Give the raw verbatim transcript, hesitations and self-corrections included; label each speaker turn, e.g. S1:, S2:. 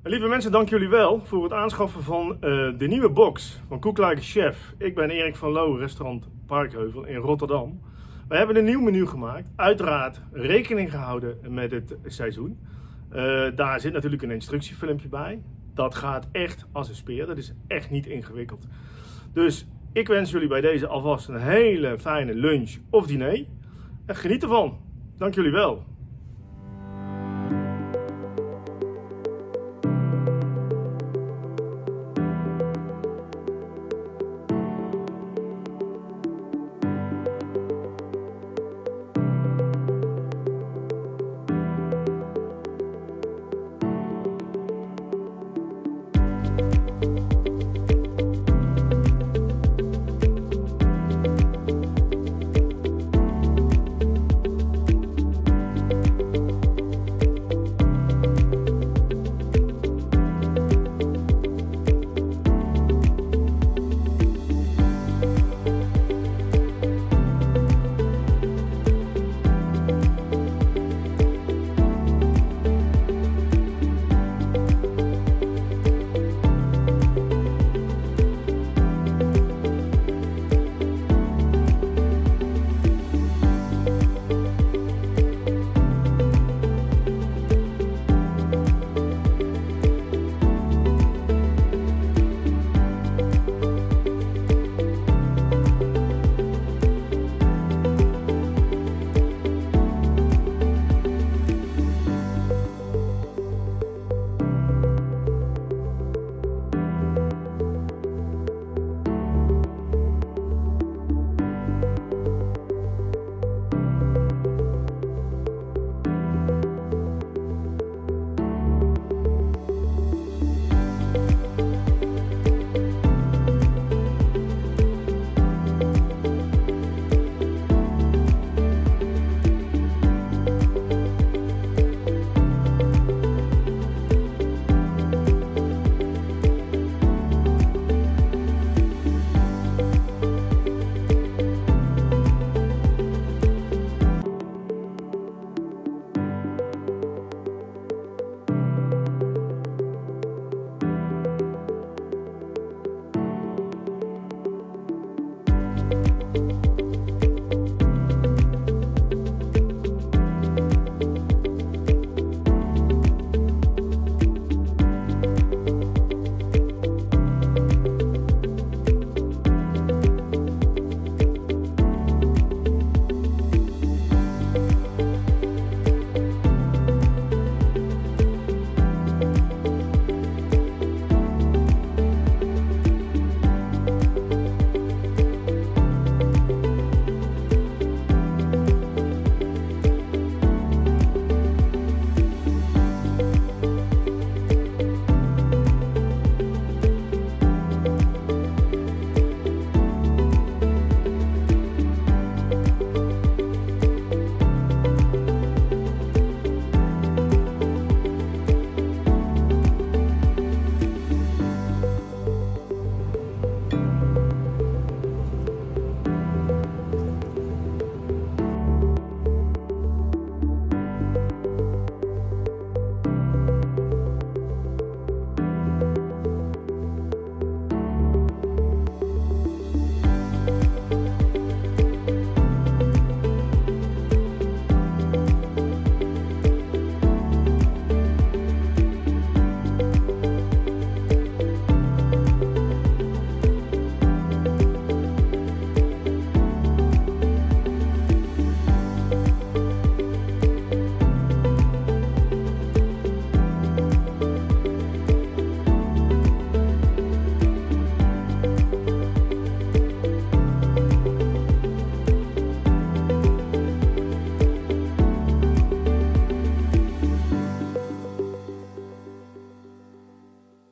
S1: Lieve mensen, dank jullie wel voor het aanschaffen van uh, de nieuwe box van Cook Like a Chef. Ik ben Erik van Loo, restaurant Parkheuvel in Rotterdam. We hebben een nieuw menu gemaakt, uiteraard rekening gehouden met het seizoen. Uh, daar zit natuurlijk een instructiefilmpje bij. Dat gaat echt als een speer, dat is echt niet ingewikkeld. Dus ik wens jullie bij deze alvast een hele fijne lunch of diner. En geniet ervan. Dank jullie wel.